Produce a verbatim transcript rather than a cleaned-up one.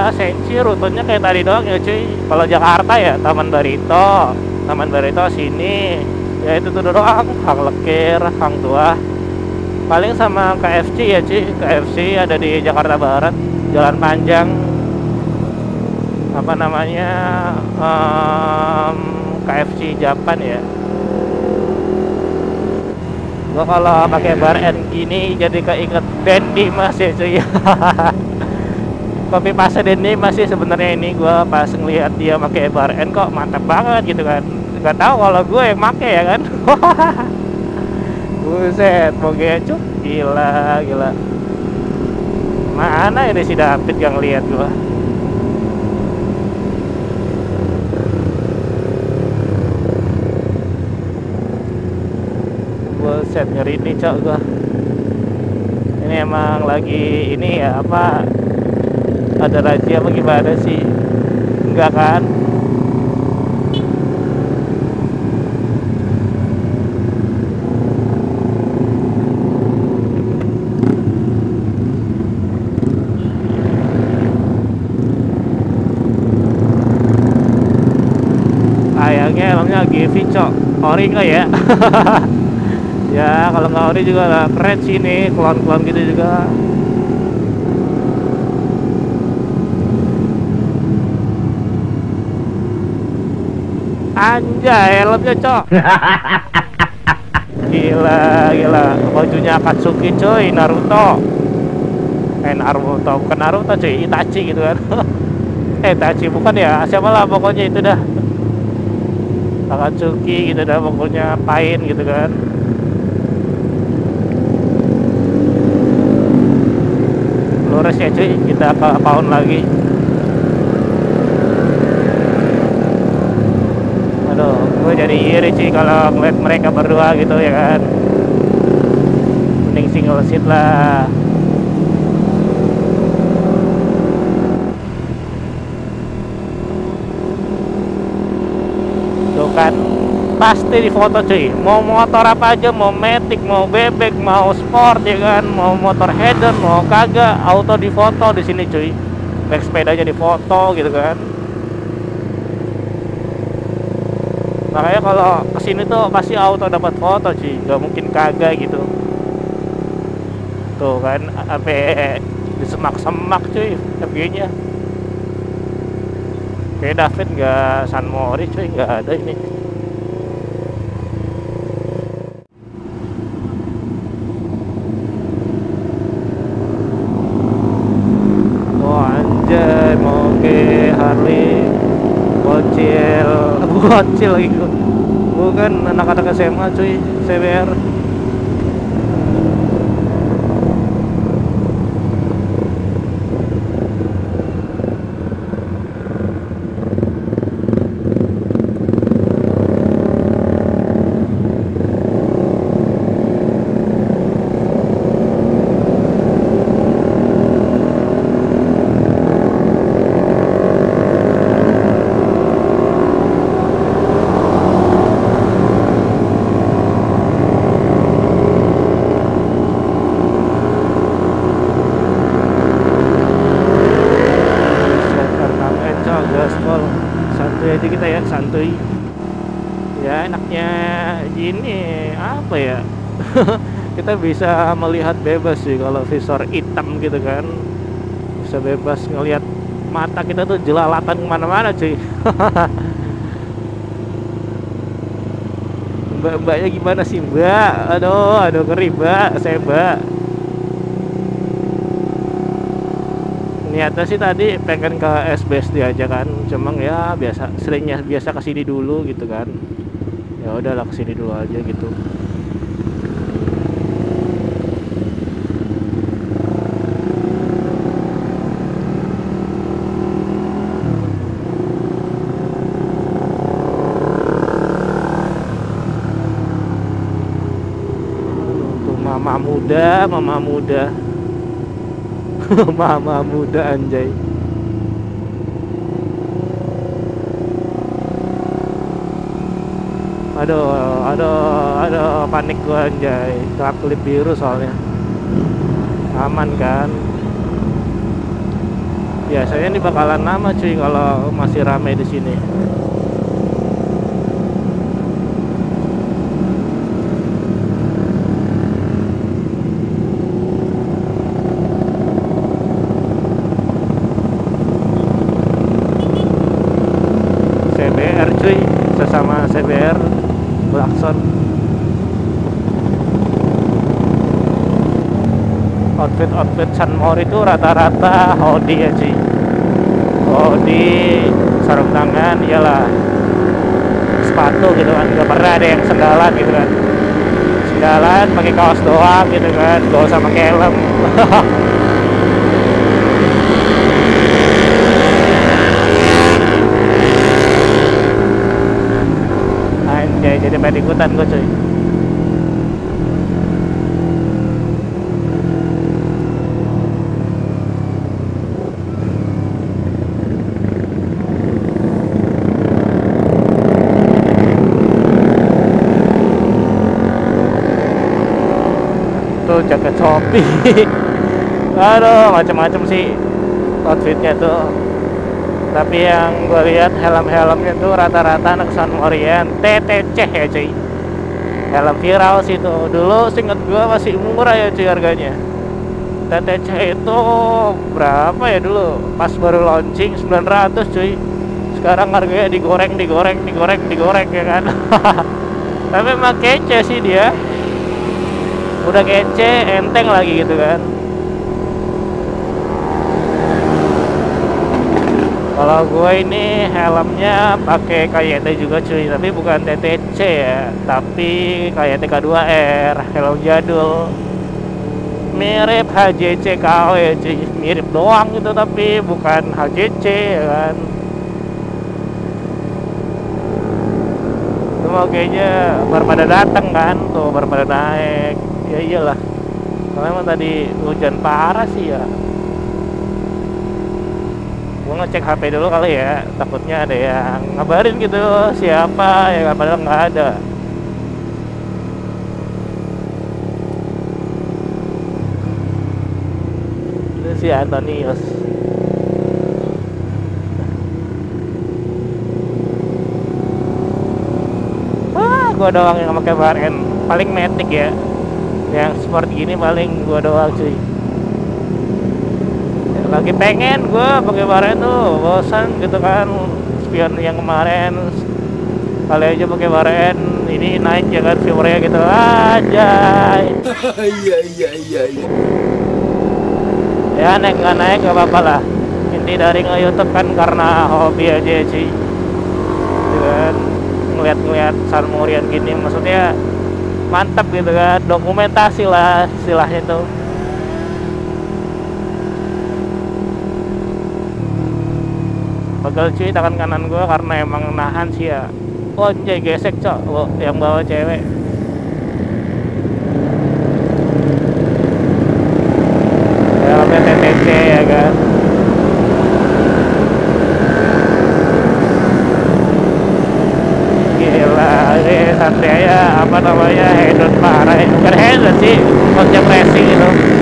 Senci rutenya kayak tadi doang ya cuy. Kalau Jakarta ya Taman Barito, Taman Barito sini, ya itu tuh doang. Hang Lekir, Hang Tuah, paling sama K F C ya cuy. K F C ada di Jakarta Barat, Jalan Panjang, apa namanya, um, K F C Japan ya. Gua kalau pakai bar N gini jadi keinget Dendi Mas ya cuy. Kopi Pasa Dendi masih sebenarnya ini gua pas ngelihat dia pakai bar N kok mantap banget gitu kan. Gak tahu kalau gue yang make ya kan. Buset, moge cuk, gila gila. Mana ini si David yang lihat gua? Buset, nyeri nih cok gua. Ini emang lagi ini ya apa? Ada razia apa gimana sih? Enggak kan? Ayangnya helmnya G V cok. Ori enggak ya? Ya kalau nggak ori juga lah, keren sih nih, klon-klon gitu juga. Anjay, helmnya cok. Gila gila, bajunya Akatsuki coy, Naruto. Eh Naruto, bukan Naruto cuy, Itachi gitu kan. Eh Itachi bukan ya, siapa lah pokoknya itu dah. Akatsuki gitu dah pokoknya, Pain gitu kan. Lurus ya cuy, kita ke pound lagi. Aduh, gue jadi iri cuy kalau ngeliat mereka berdua gitu ya kan. Mending single seat lah. Tuh kan, pasti di foto cuy. Mau motor apa aja, mau Matic, mau bebek, mau sport ya kan, mau motor hedon, mau kagak, auto di foto di sini cuy. Naik sepedanya di foto gitu kan. Makanya kalau kesini tuh pasti auto dapat foto cuy, gak mungkin kagak gitu. Tuh kan, sampai di semak-semak cuy F G-nya. Kayak David gak San Mori cuy, gak ada ini. Anjay, moge Harley bocil, bocil lagi gua. Bukan anak-anak S M A cuy, C B R. Santuy aja kita ya, santuy ya. Enaknya gini apa ya. Kita bisa melihat bebas sih kalau visor hitam gitu kan, bisa bebas ngelihat, mata kita tuh jelalatan kemana-mana cuy. Mbak-mbaknya gimana sih mbak? Aduh aduh ngeri mbak, saya mbak. Niatnya sih tadi pengen ke S B S D aja kan, cuma ya biasa seringnya biasa kesini dulu gitu kan. Ya udahlah kesini dulu aja gitu. Tuh mama muda, mama muda. Mama muda anjay. Aduh, aduh, aduh, panik gua anjay. Gelap kelip biru soalnya. Aman kan? Biasanya ini bakalan lama cuy kalau masih rame di sini. C B R cuy, sesama C B R klakson. Outfit-outfit Sunmori itu rata-rata hoodie ya cuy. Hoodie, sarung tangan, iyalah sepatu gitu kan, gak pernah ada yang sendalan gitu kan. Sendalan pakai kaos doang gitu kan, gak usah pakai helm. Anjay, jadi pengen ikutan gue cuy. Tuh jaket Shopee. Aduh, macam-macam sih outfitnya tuh. Tapi yang gue lihat helm-helmnya tuh rata-rata anak Sunmorian T T C ya cuy. Helm viral sih tuh. Dulu seinget gue masih murah ya cuy harganya. T T C itu berapa ya dulu? Pas baru launching sembilan ratus cuy. Sekarang harganya digoreng, digoreng, digoreng, digoreng ya kan. Tapi emang kece sih dia. Udah kece, enteng lagi gitu kan. Kalau gue ini helmnya pakai K Y T juga cuy, tapi bukan T T C ya, tapi K Y T K dua R, helm jadul. Mirip H J C K O ya cuy, mirip doang gitu tapi bukan H J C ya kan. Itu mau kayaknya baru pada datang kan, tuh baru pada naik. Ya iyalah, karena emang tadi hujan parah sih ya. Gue ngecek H P dulu kali ya, takutnya ada yang ngabarin gitu siapa ya, padahal nggak ada. Itu si Antonius. Ah, gue doang yang pakai V R N, paling matic ya. Yang sport gini paling gua doang cuy. Lagi pengen gua pakai V R N tuh, bosan gitu kan. Spion yang kemarin kali aja pakai V R N ini naik ya kan viewernya gitu aja. Iya iya iya iya. Ya naik nggak naik gak apa-apa lah. Inti dari nge-YouTube kan karena hobi aja cuy. Gitu kan, ngeliat-ngeliat Sunmorian gini maksudnya mantap gitu kan, dokumentasi lah istilahnya tuh. Pegel cuy tangan kanan gua karena emang nahan sih ya. Oh anjay, gesek cok. Oh, yang bawa cewek. Helmnya T T C ya kan. Gila, ini santai ya, apa namanya, hedon parah. Bukan hedon sih, konsep racing itu.